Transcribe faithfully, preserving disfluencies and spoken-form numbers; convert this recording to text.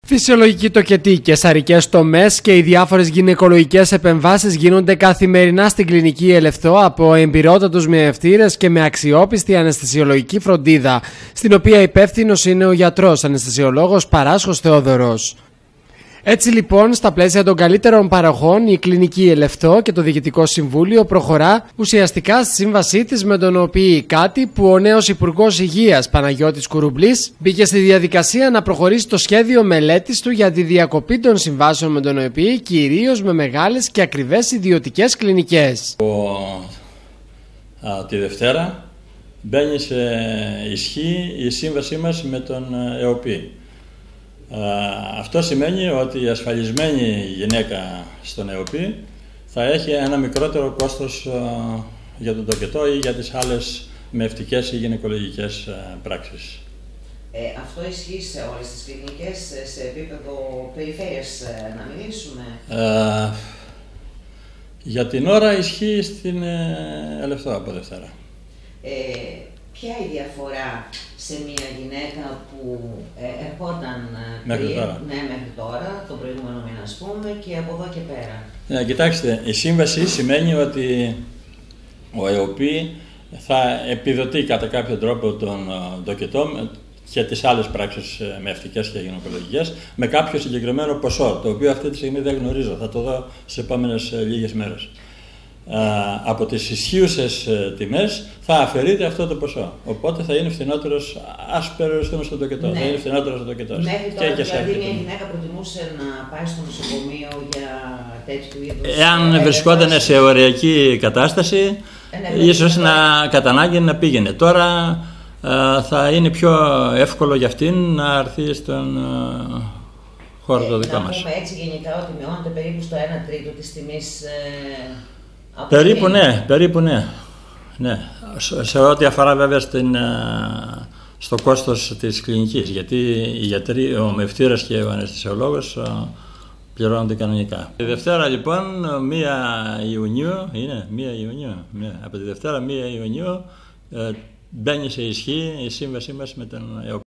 Φυσιολογική τοκετή, καισαρικές τομές και οι διάφορες γυναικολογικές επεμβάσεις γίνονται καθημερινά στην κλινική Ελευθό από εμπειρότατους μοιρευτήρες και με αξιόπιστη αναισθησιολογική φροντίδα, στην οποία υπεύθυνος είναι ο γιατρός αναισθησιολόγος Παράσχος Θεόδωρος. Έτσι λοιπόν, στα πλαίσια των καλύτερων παροχών, η κλινική Ελευθό και το Διοικητικό Συμβούλιο προχωρά ουσιαστικά στη σύμβασή της με τον ΟΠΗ, κάτι που ο νέος Υπουργός Υγείας Παναγιώτης Κουρουμπλής μπήκε στη διαδικασία να προχωρήσει το σχέδιο μελέτης του για τη διακοπή των συμβάσεων με τον ΟΠΗ, κυρίως με μεγάλες και ακριβές ιδιωτικές κλινικές. Ο, α, τη Δευτέρα μπαίνει σε ισχύ η σύμβασή μας με τον ΕΟΠΗ. Αυτό σημαίνει ότι η ασφαλισμένη γυναίκα στον ΕΟΠΗ θα έχει ένα μικρότερο κόστος για τον τοκετό ή για τις άλλες μευτικές ή γυναικολογικές πράξεις. Ε, αυτό ισχύει σε όλες τις κλινικές, σε επίπεδο περιφέρειας, να μιλήσουμε? Ε, για την ώρα ισχύει στην Ελευθό από Δευτέρα. Ε, Ποια η διαφορά σε μια γυναίκα που ε, ερχόταν μέχρι πριν, τώρα. Ναι, μέχρι τώρα, τον προηγούμενο μήνα ας πούμε, και από εδώ και πέρα? Ναι, κοιτάξτε, η σύμβαση σημαίνει ότι ο ΕΟΠΗ θα επιδοτεί κατά κάποιο τρόπο τον τοκετό και τις άλλες πράξεις μευτικές και γυναικολογικές με κάποιο συγκεκριμένο ποσό, το οποίο αυτή τη στιγμή δεν γνωρίζω, θα το δω στις επόμενες λίγες μέρες. Από τις ισχύουσες τιμές θα αφαιρείται αυτό το ποσό. Οπότε θα είναι φθηνότερος, ας περιοριστούμε στο τοκετό. Ναι. Θα είναι φθηνότερος στο τοκετό. Μέχρι τώρα, και δηλαδή, μια γυναίκα προτιμούσε να πάει στο νοσοκομείο για τέτοιου είδους. Εάν βρισκόταν σε ωριακή κατάσταση, ε, ναι, ίσως να κατά ανάγκη να πήγαινε. Τώρα α, θα είναι πιο εύκολο για αυτήν να έρθει στον α, χώρο ε, το δικό να μας. Να πούμε έτσι γενικά ότι μειώνεται περίπου στο ένα τρίτο της τιμής. Ε, Περίπου ναι, περίπου ναι. ναι. Σε ό,τι αφορά βέβαια στην, στο κόστος της κλινικής, γιατί οι γιατροί, ο μευτήρας και ο αναισθησιολόγος πληρώνονται κανονικά. Τη Δευτέρα λοιπόν, πρώτη Ιουνίου, είναι πρώτη Ιουνίου, ναι. Από τη Δευτέρα πρώτη Ιουνίου μπαίνει σε ισχύ η σύμβασή μας με τον ΕΟΠΗ.